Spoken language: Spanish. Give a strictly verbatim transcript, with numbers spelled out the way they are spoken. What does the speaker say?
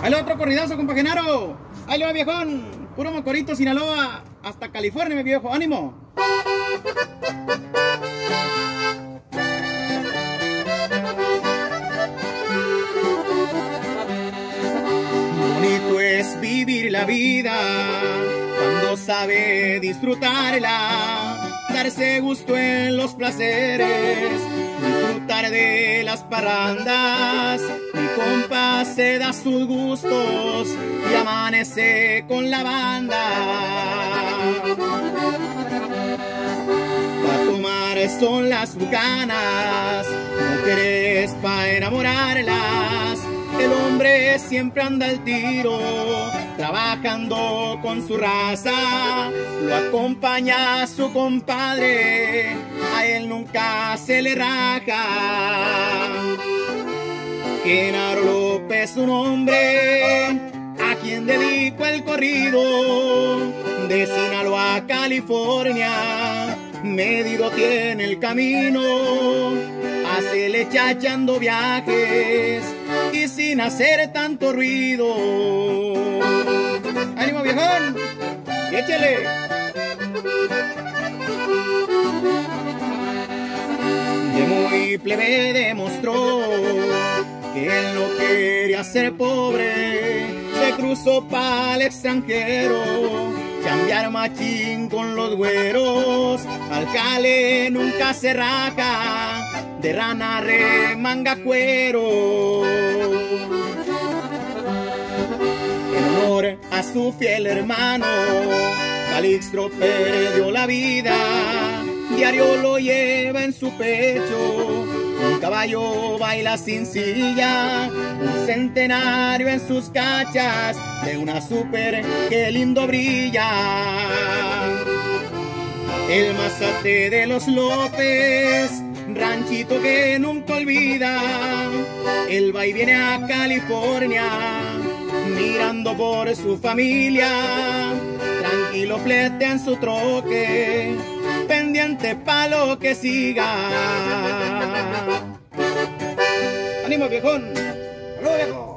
Ahí le va otro corridazo, compa Genaro. Ahí le va, viejón. Puro Mocorito, Sinaloa, hasta California, mi viejo. ¡Ánimo! Bonito es vivir la vida cuando sabe disfrutarla, darse gusto en los placeres, disfrutar de las parrandas. Mi compa se da sus gustos y amanece con la banda. Pa' tomar son las bucanas, mujeres pa' enamorarlas. El hombre siempre anda al tiro, trabajando con su raza. Lo acompaña su compadre, a él nunca se le raja. Genaro López, su nombre, a quien dedico el corrido. De Sinaloa a California, medido tiene el camino. Hacele chachando viajes y sin hacer tanto ruido. ¡Ánimo, viejón! ¡Échale! De muy plebe demostró que él no quería ser pobre. Se cruzó para el extranjero, chambear machín con los güeros. Al jale nunca se raja, de rana remanga cuero. En honor a su fiel hermano, Calixto perdió la vida. Diario lo lleva en su pecho, un caballo baila sin silla, un centenario en sus cachas, de una super que lindo brilla. El mazate de los López, ranchito que nunca olvida. Él va y viene a California, mirando por su familia. Tranquilo flete en su troque, pendiente pa' lo que siga. ¡Ánimo, viejón! ¡Aló, viejo!